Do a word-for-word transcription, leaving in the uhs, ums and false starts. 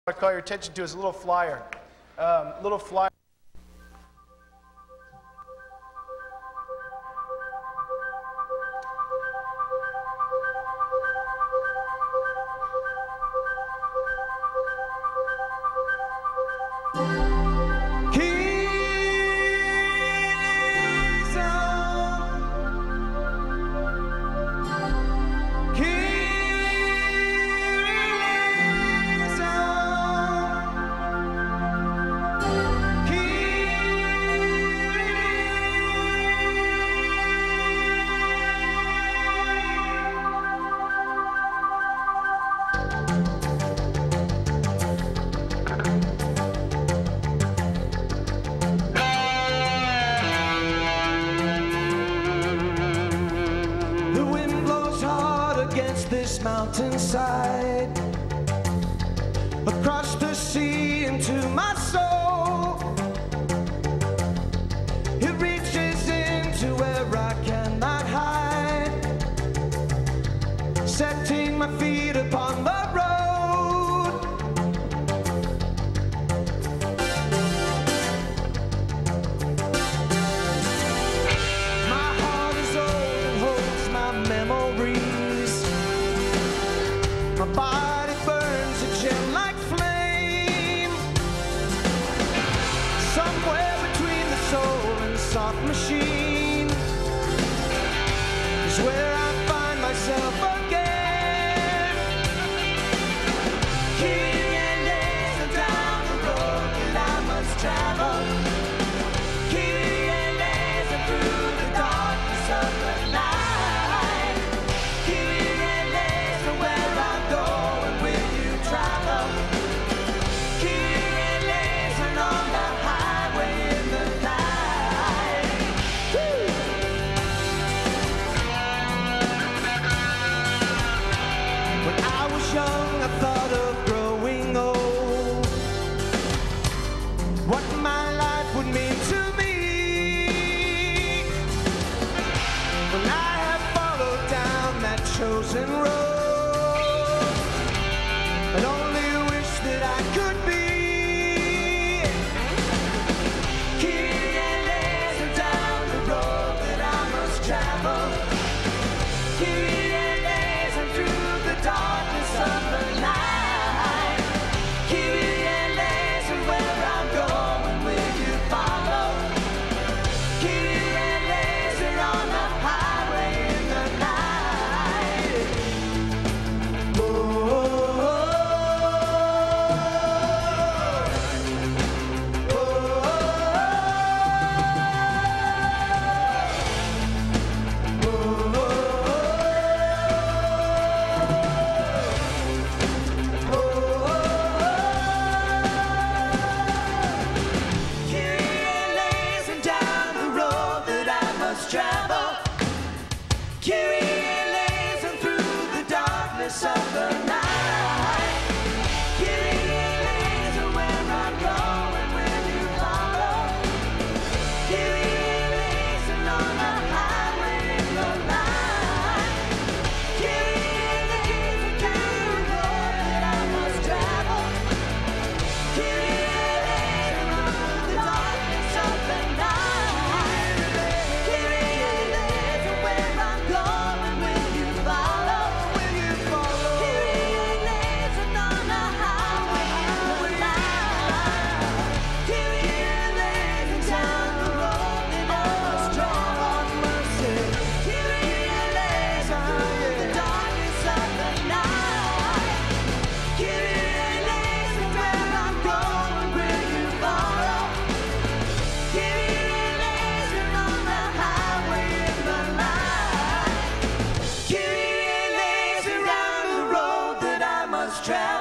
I call your attention to is a little flyer. Um, little flyer. This mountainside, across the sea into my soul. It reaches into where I cannot hide, setting my feet upon the road. My heart is old and holds my memories. My body burns a gem like flame. Somewhere between the soul and soft machine is where I find myself again. Here and there down the road that I must travel. Here and there through the darkness of the night. Young, I thought of growing old, what my life would mean to me. When I have followed down that chosen road, and only wish that I could be here and there down the road that I must travel. Here and there through the darkness of the night. Here and there where I'm going, will you follow? Here and there on the highway in the night. Oh, oh, oh, oh, oh, oh, oh, oh. Travel, Kyrie lays and through the darkness of the night. Kyrie lays and where I'm going, will you follow? Kyrie lays and on the highway in the night. Kyrie lays and down the road that I must travel. Kyrie lays and through the darkness of the night. Travel.